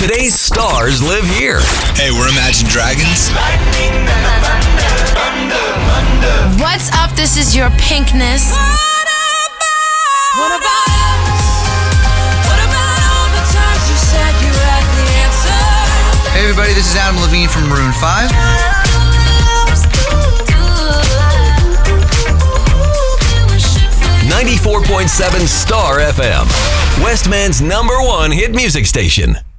Today's stars live here. Hey, we're Imagine Dragons. What's up? This is your Pinkness. What about us? What about all the times you said you had the answer? Hey everybody, this is Adam Levine from Maroon 5. 94.7 Star FM. Westman's #1 hit music station.